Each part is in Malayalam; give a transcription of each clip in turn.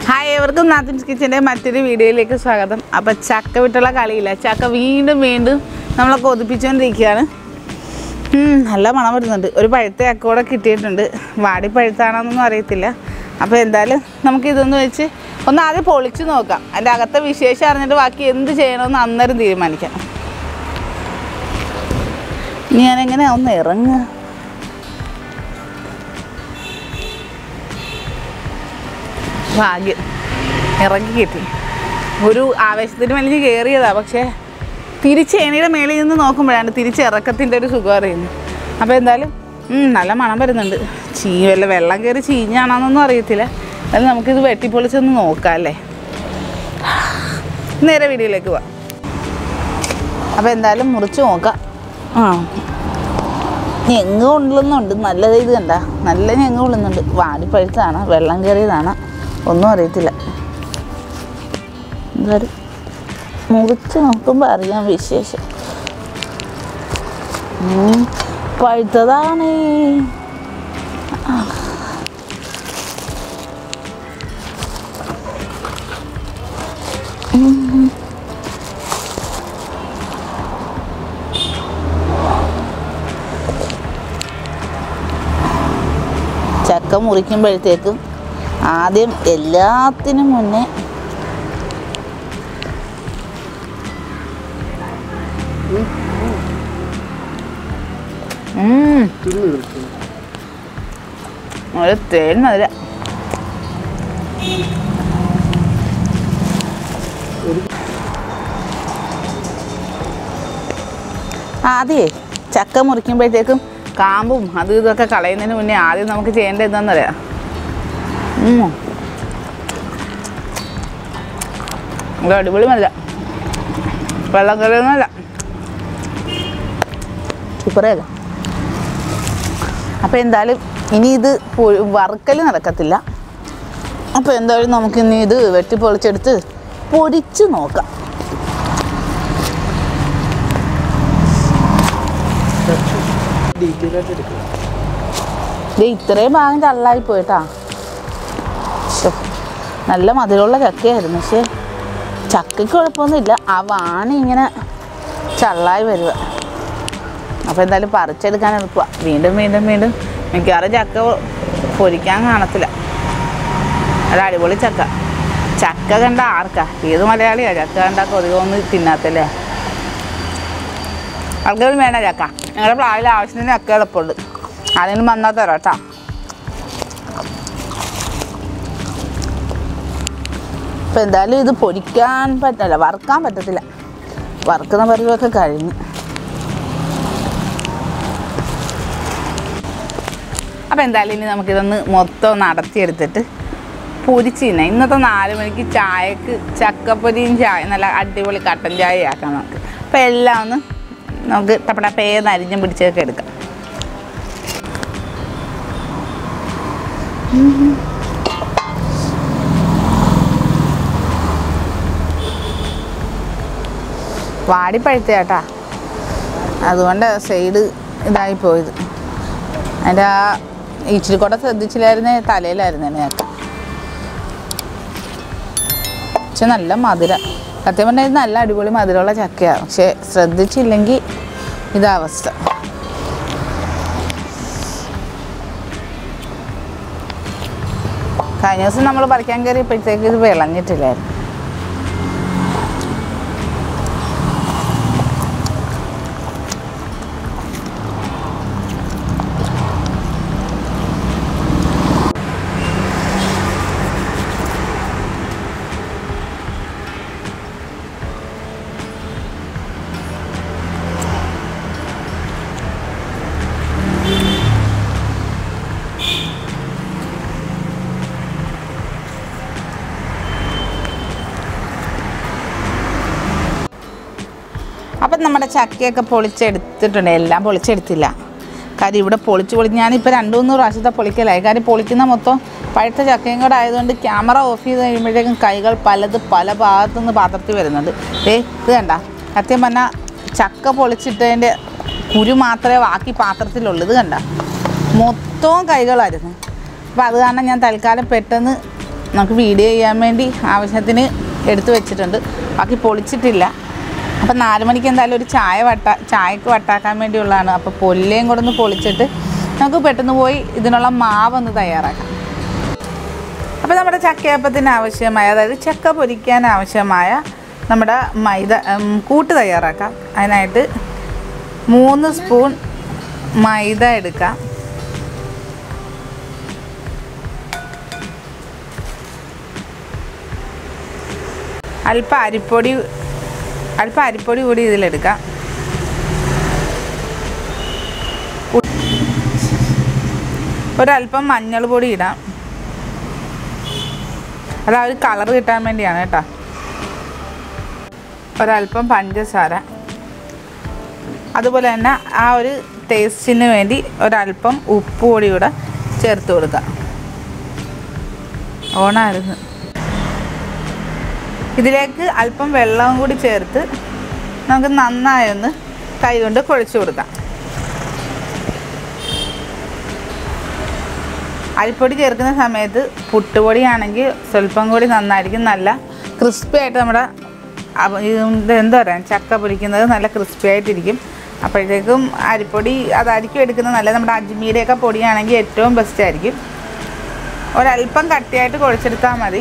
ഹായ് എവർക്കും നാത്തൂൻസ് കിച്ചൻ്റെ മറ്റൊരു വീഡിയോയിലേക്ക് സ്വാഗതം. അപ്പോൾ ചക്ക വിട്ടുള്ള കളിയില്ല, ചക്ക വീണ്ടും നമ്മളെ കൊതിപ്പിച്ചുകൊണ്ടിരിക്കുകയാണ്. നല്ല മണം വരുന്നുണ്ട്. ഒരു പഴുത്ത ചക്ക കൂടെ കിട്ടിയിട്ടുണ്ട്. വാടി പഴുത്താണെന്നൊന്നും അറിയത്തില്ല. അപ്പോൾ എന്തായാലും നമുക്കിതൊന്ന് വെച്ച് ഒന്ന് ആദ്യം പൊളിച്ച് നോക്കാം. അതിൻ്റെ അകത്തെ വിശേഷം അറിഞ്ഞിട്ട് ബാക്കി എന്ത് ചെയ്യണമെന്ന് അന്നേരം തീരുമാനിക്കാം. ഞാനെങ്ങനെ ഒന്ന് ഇറങ്ങുക. ഭാഗ്യം ഇറങ്ങി കിട്ടി. ഒരു ആവേശത്തിന് വലിയ കയറിയതാണ്, പക്ഷേ തിരിച്ച് ഏണിയുടെ മേളിൽ നിന്ന് നോക്കുമ്പോഴാണ് തിരിച്ച് ഇറക്കത്തിൻ്റെ ഒരു സുഖം അറിയുന്നത്. അപ്പോൾ എന്തായാലും നല്ല മണം വരുന്നുണ്ട്. വല്ല വെള്ളം കയറി ചീഞ്ഞാണെന്നൊന്നും അറിയത്തില്ല. എന്നാലും നമുക്കിത് വെട്ടിപ്പൊളിച്ചൊന്ന് നോക്കാം അല്ലേ. നേരെ വീഡിയോയിലേക്ക് പോവാം. അപ്പോൾ എന്തായാലും മുറിച്ച് നോക്കാം. ഞെങ്ങ് കൊള്ളുന്നുണ്ട്. നല്ല ഇത് കണ്ട, നല്ല ഞെങ്ങ് കൊള്ളുന്നുണ്ട്. വാടിപ്പഴുത്താണ്, വെള്ളം കയറിയതാണ്, ഒന്നും അറിയത്തില്ല. എന്തായാലും മുറിച്ച് നോക്കുമ്പോൾ അറിയാം വിശേഷം. പഴുത്തതാണ്. ചക്ക മുറിക്കുമ്പോഴത്തേക്കും ആദ്യം എല്ലാത്തിനും മുന്നേ ഒരു തേൻ മധുര. ആദ്യമേ ചക്ക മുറിക്കുമ്പോഴത്തേക്കും കാമ്പും അതും ഇതൊക്കെ കളയുന്നതിന് മുന്നേ ആദ്യം നമുക്ക് ചെയ്യേണ്ടത് എന്താണെന്നറിയാം. അടിപൊളി മധുര, വെള്ളം കറിയൊന്നുമല്ല, സൂപ്പറല്ല. അപ്പോൾ എന്തായാലും ഇനി ഇത് വറുക്കൽ നടക്കത്തില്ല. അപ്പോൾ എന്തായാലും നമുക്കിനി ഇത് വെട്ടിപ്പൊളിച്ചെടുത്ത് പൊരിച്ച് നോക്കാം. ഇത്രയും ഭാഗം ചള്ളായി പോയിട്ടാ. നല്ല മധുരമുള്ള ചക്കയായിരുന്നു, പക്ഷേ ചക്കയ്ക്ക് കുഴപ്പമൊന്നുമില്ല. ആ വാണി ഇങ്ങനെ ചള്ളായി വരിക. അപ്പോൾ എന്തായാലും പറിച്ചെടുക്കാൻ എളുപ്പമാണ്. വീണ്ടും മിക്കവാറും ചക്ക പൊരിക്കാൻ കാണത്തില്ല. അത് അടിപൊളി ചക്ക. ചക്ക കണ്ട ആർക്കാ, ഏത് മലയാളിയാണ് ചക്ക കണ്ട കൊതികൊന്നും തിന്നാത്തല്ലേ. ആൾക്കാരും വേണ്ട ചക്ക. ഞങ്ങളുടെ പ്ലാവിൽ ആവശ്യത്തിന് ചക്ക എളുപ്പമുണ്ട്. ആരെങ്കിലും വന്നാൽ തരാം കേട്ടോ. അപ്പോൾ എന്തായാലും ഇത് പൊരിക്കാൻ പറ്റില്ല, വറുക്കാൻ പറ്റത്തില്ല. വറുക്കുന്ന പരിവൊക്കെ കഴിഞ്ഞ്. അപ്പോൾ എന്തായാലും ഇനി നമുക്കിതൊന്ന് മൊത്തം ഒന്ന് അടത്തിയെടുത്തിട്ട് പൊരിച്ച് തിന്നാം. ഇന്നത്തെ 4 മണിക്ക് ചായക്ക് ചക്കപ്പൊരിയും ചായ, നല്ല അടിപൊളി കട്ടൻ ചായ ആക്കാം നമുക്ക്. അപ്പോൾ എല്ലാം ഒന്ന് നമുക്ക് ടപ്പടപ്പേന്ന് അരിഞ്ഞും പിടിച്ചൊക്കെ എടുക്കാം. വാടിപ്പഴുത്ത ചേട്ടാ, അതുകൊണ്ട് സൈഡ് ഇതായിപ്പോയത്. അതിൻ്റെ ആ ഇച്ചിരി കൂടെ ശ്രദ്ധിച്ചില്ലായിരുന്നേ തലയിലായിരുന്നു ഞങ്ങൾക്ക്. പക്ഷെ നല്ല മധുര, സത്യം പറഞ്ഞാൽ ഇത് നല്ല അടിപൊളി മധുരമുള്ള ചക്കയാണ്. പക്ഷെ ശ്രദ്ധിച്ചില്ലെങ്കിൽ ഇതാ അവസ്ഥ. കഴിഞ്ഞ ദിവസം നമ്മൾ പറിക്കാൻ കയറിയപ്പോഴത്തേക്ക് ഇത് വിളഞ്ഞിട്ടില്ലായിരുന്നു. അപ്പം നമ്മുടെ ചക്കയൊക്കെ പൊളിച്ചെടുത്തിട്ടുണ്ട്. എല്ലാം പൊളിച്ചെടുത്തില്ല, കാര്യം ഇവിടെ പൊളിച്ച് ഞാനിപ്പോൾ 2-3 പ്രാവശ്യത്തെ പൊളിക്കലായി. കാര്യം പൊളിക്കുന്ന മൊത്തം പഴുത്ത ചക്കയും കൂടെ ആയതുകൊണ്ട് ക്യാമറ ഓഫ് ചെയ്ത് കഴിയുമ്പോഴത്തേക്കും കൈകൾ പല ഭാഗത്തുനിന്ന് പാത്രത്തിൽ വരുന്നുണ്ട്. ഇത് കണ്ട, സത്യം പറഞ്ഞാൽ ചക്ക പൊളിച്ചിട്ടതിൻ്റെ കുരു മാത്രമേ ബാക്കി പാത്രത്തിലുള്ളൂ. ഇത് കണ്ട, മൊത്തവും കൈകളായിരുന്നു. അപ്പോൾ അത് കാരണം ഞാൻ തൽക്കാലം പെട്ടെന്ന് നമുക്ക് വീഡിയോ ചെയ്യാൻ വേണ്ടി ആവശ്യത്തിന് എടുത്തു വെച്ചിട്ടുണ്ട്. ബാക്കി പൊളിച്ചിട്ടില്ല. അപ്പം 4 മണിക്ക് എന്തായാലും ഒരു ചായക്ക് വട്ടാക്കാൻ വേണ്ടിയുള്ളതാണ്. അപ്പോൾ പൊല്ലേയും കൂടെ ഒന്ന് പൊളിച്ചിട്ട് നമുക്ക് പെട്ടെന്ന് പോയി ഇതിനുള്ള മാവൊന്ന് തയ്യാറാക്കാം. അപ്പോൾ നമ്മുടെ ചക്കയപ്പത്തിന് ആവശ്യമായ, അതായത് ചക്ക പൊരിക്കാൻ ആവശ്യമായ നമ്മുടെ കൂട്ട് തയ്യാറാക്കാം. അതിനായിട്ട് 3 സ്പൂൺ മൈദ എടുക്കാം. അല്പം അരിപ്പൊടി കൂടി ഇതിലെടുക്കാം. ഒരല്പം മഞ്ഞൾ പൊടി ഇടാം. അത് ഒരു കളർ കിട്ടാൻ വേണ്ടിയാണ് കേട്ടോ. ഒരല്പം പഞ്ചസാര, അതുപോലെ തന്നെ ആ ഒരു ടേസ്റ്റിന് വേണ്ടി ഒരല്പം ഉപ്പ് പൊടി കൂടെ ചേർത്ത് കൊടുക്കാം. ഓണായിരുന്നു. ഇതിലേക്ക് അല്പം വെള്ളവും കൂടി ചേർത്ത് നമുക്ക് നന്നായൊന്ന് കൈകൊണ്ട് കുഴച്ച് കൊടുക്കാം. അരിപ്പൊടി ചേർക്കുന്ന സമയത്ത് പുട്ടുപൊടിയാണെങ്കിൽ സ്വല്പം കൂടി നന്നായിരിക്കും. നല്ല ക്രിസ്പി ആയിട്ട് നമ്മുടെ എന്താ പറയുക, ചക്ക പൊരിക്കുന്നത് നല്ല ക്രിസ്പി ആയിട്ടിരിക്കും. അപ്പോഴത്തേക്കും അരിപ്പൊടി അതായിരിക്കും എടുക്കുന്നത് നല്ലത്. നമ്മുടെ അജ്മീടെയൊക്കെ പൊടിയാണെങ്കിൽ ഏറ്റവും ബെസ്റ്റ് ആയിരിക്കും. ഒരല്പം കട്ടിയായിട്ട് കുഴച്ചെടുത്താൽ മതി.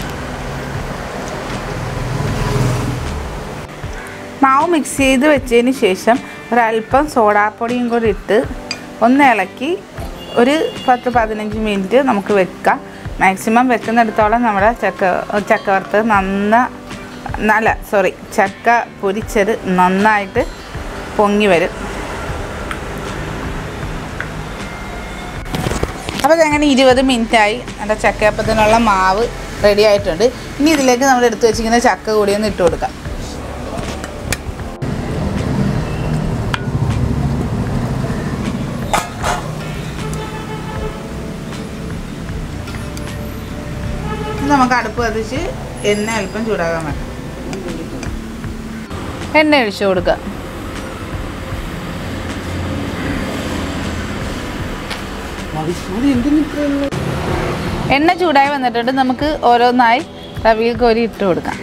മാവ് മിക്സ് ചെയ്ത് വെച്ചതിന് ശേഷം ഒരല്പം സോഡാപ്പൊടിയും കൂടി ഇട്ട് ഒന്ന് ഇളക്കി ഒരു 10-15 മിനിറ്റ് നമുക്ക് വെക്കാം. മാക്സിമം വെക്കുന്നിടത്തോളം നമ്മുടെ ചക്ക വറുത്തത് ചക്ക പൊരിച്ചത് നന്നായിട്ട് പൊങ്ങി വരും. അപ്പോൾ അതങ്ങനെ 20 മിനിറ്റായി. നമ്മുടെ ചക്കയപ്പത്തിനുള്ള മാവ് റെഡി ആയിട്ടുണ്ട്. ഇനി ഇതിലേക്ക് നമ്മൾ എടുത്തു വെച്ചിരിക്കുന്ന ചക്ക കൂടി ഒന്ന് ഇട്ട് കൊടുക്കാം. നമുക്ക് അടുപ്പ് കത്തിച്ച് എണ്ണ അല്പം ചൂടാകാൻ വേണം. എണ്ണ ഒഴിച്ചു കൊടുക്കുക. എണ്ണ ചൂടായി വന്നിട്ടുണ്ട്. നമുക്ക് ഓരോന്നായി തവിയിൽ കോരി ഇട്ട് കൊടുക്കാം.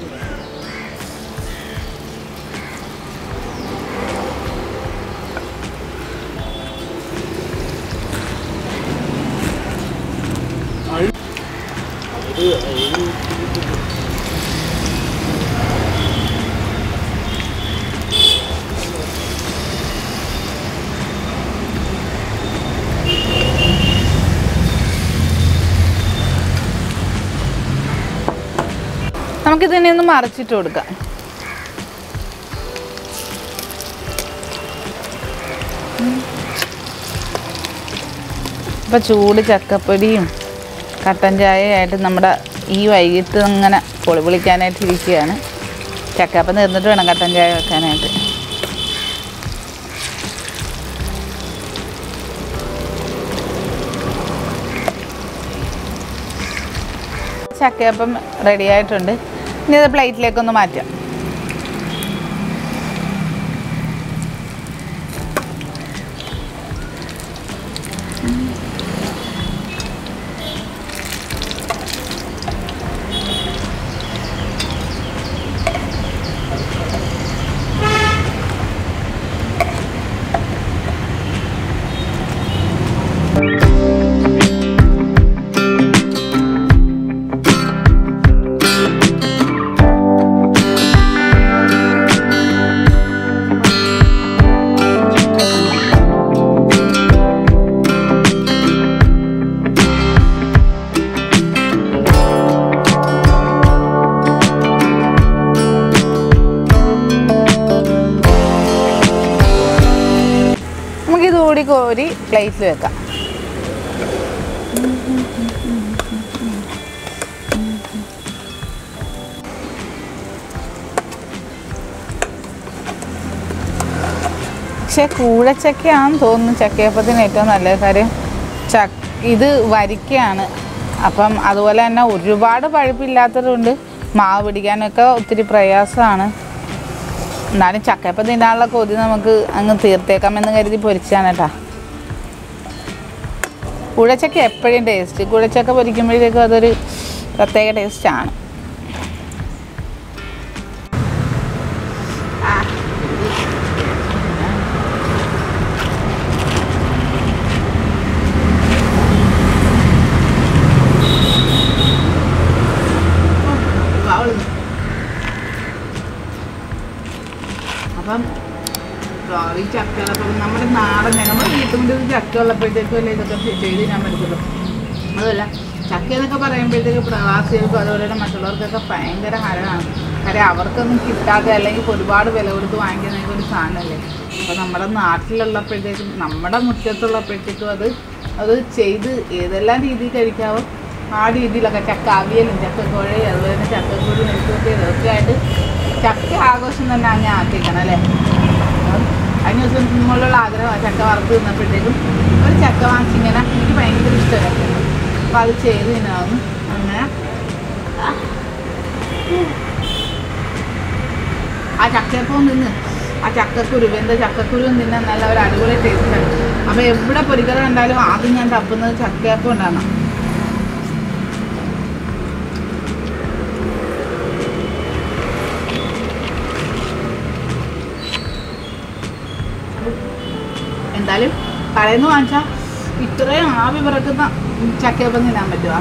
നമുക്കിതിനെ ഒന്ന് മറിച്ചിട്ട് കൊടുക്കാം. ഇപ്പം ചൂട് ചക്കപ്പൊടിയും കട്ടൻ ചായയായിട്ട് നമ്മുടെ ഈ വൈകിട്ട് ഇങ്ങനെ പൊളിക്കാനായിട്ട് ഇരിക്കുകയാണ്. ചക്കപ്പം തീർന്നിട്ട് വേണം കട്ടൻ ചായ വെക്കാനായിട്ട്. ചക്കയപ്പം റെഡി ആയിട്ടുണ്ട്. ഇനി അത് പ്ലേറ്റിലേക്കൊന്ന് മാറ്റാം. നമുക്കിതുകൂടി കോരി പ്ലേറ്റിൽ വെക്കാം. പക്ഷേ കൂഴച്ചക്കയാണെന്ന് തോന്നുന്നു ചക്കയപ്പത്തിന് ഏറ്റവും നല്ല കാര്യം. ഇത് വരിക്കയാണ്. അപ്പം അതുപോലെ തന്നെ ഒരുപാട് പഴുപ്പില്ലാത്തതുകൊണ്ട് മാവ് പിടിക്കാനൊക്കെ ഒത്തിരി പ്രയാസമാണ്. എന്നാലും ചക്കയപ്പം തിന്നാനുള്ള കൊതി നമുക്ക് അങ്ങ് തീർത്തേക്കാമെന്ന് കരുതി പൊരിച്ചാണ് കേട്ടോ. കൂഴച്ചക്ക എപ്പോഴും ടേസ്റ്റ്. കൂഴച്ചക്ക പൊരിക്കുമ്പോഴത്തേക്കും അതൊരു പ്രത്യേക ടേസ്റ്റാണ്. അപ്പം ഈ ചക്കകളപ്പം നമ്മുടെ നാടൻ നമ്മുടെ വീട്ടിൻ്റെ ചക്ക ഉള്ളപ്പോഴത്തേക്കും അല്ലേ ഇതൊക്കെ ചെയ്ത് ഞാൻ പറ്റുള്ളൂ. അതല്ല ചക്ക എന്നൊക്കെ പറയുമ്പോഴത്തേക്ക് പ്രവാസികൾക്കും അതുപോലെ തന്നെ മറ്റുള്ളവർക്കൊക്കെ ഭയങ്കര ഹരമാണ്. കാര്യം അവർക്കൊന്നും കിട്ടാതെ അല്ലെങ്കിൽ ഒരുപാട് വില കൊടുത്ത് വാങ്ങിക്കുന്ന ഒരു സാധനമല്ലേ. അപ്പോൾ നമ്മുടെ നാട്ടിലുള്ളപ്പോഴത്തേക്കും നമ്മുടെ മുറ്റത്തുള്ളപ്പോഴത്തേക്കും അത് ചെയ്ത് ഏതെല്ലാം രീതിയിൽ കഴിക്കാവോ ആ രീതിയിലൊക്കെ ചക്ക അവിയലും ചക്കക്കുഴ അതുപോലെ തന്നെ ചക്കക്കുഴി നെൽക്കൊക്കെ ഇതൊക്കെ ആയിട്ട് ചക്ക ആഘോഷം തന്നെ അങ്ങനെ ആക്കിക്കണം അല്ലേ. കഴിഞ്ഞ ദിവസം മുകളിലുള്ള ആഗ്രഹമാണ് ചക്ക വറുത്ത് തിന്നപ്പോഴത്തേക്കും ഒരു ചക്ക വാങ്ങിച്ചിങ്ങനെ എനിക്ക് ഭയങ്കര ഇഷ്ടമല്ല. അപ്പോൾ അത് ചെയ്ത് തിന്നാവും. അങ്ങനെ ആ ചക്കയപ്പം തിന്ന് ആ ചക്കക്കുരു വെന്ത ചക്കക്കുരുവും തിന്നാൻ നല്ല ഒരു അടിപൊളി ടേസ്റ്റാണ്. അപ്പോൾ എവിടെ പൊരിക്കല കണ്ടാലും ആദ്യം ഞാൻ തപ്പുന്നത് ചക്കയപ്പം ഉണ്ടാകണം. എന്തായാലും കടയിൽ നിന്ന് വാങ്ങിച്ചാൽ ഇത്രയും ആവി പിറക്കുന്ന ചക്കയപ്പം തിന്നാൻ പറ്റുക.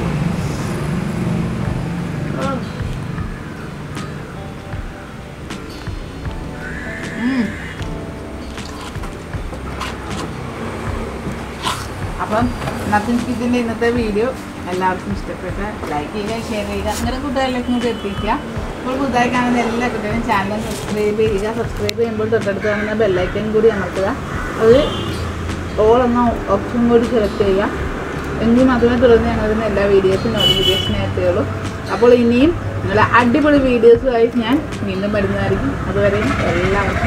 അപ്പം നത്തിങ് കിച്ചൻ്റെ ഇന്നത്തെ വീഡിയോ എല്ലാവർക്കും ഇഷ്ടപ്പെട്ട ലൈക്ക് ചെയ്യുക, ഷെയർ ചെയ്യുക, നിങ്ങളുടെ കൂട്ടുകാരിലേക്ക് നിങ്ങൾക്ക് എത്തിക്കുക. ഇപ്പോൾ പുതുതായി കാണുന്ന എല്ലാ കുട്ടികളും ചാനൽ സബ്സ്ക്രൈബ് ചെയ്യുക. സബ്സ്ക്രൈബ് ചെയ്യുമ്പോൾ തൊട്ടടുത്ത് കാണുന്ന ബെല്ലൈക്കൻ കൂടി അമർത്തുക. അത് ഓൾ എന്ന ഓപ്ഷൻ കൂടി സെലക്ട് ചെയ്യുക. എങ്കിൽ മാത്രമേ തുടർന്ന് ഞങ്ങളുടെ എല്ലാ വീഡിയോസും നോട്ടിഫിക്കേഷൻ എത്തുകയുള്ളൂ. അപ്പോൾ ഇനിയും നല്ല അടിപൊളി വീഡിയോസുമായി ഞാൻ വീണ്ടും വരുന്നതായിരിക്കും. അതുവരെയും എല്ലാവർക്കും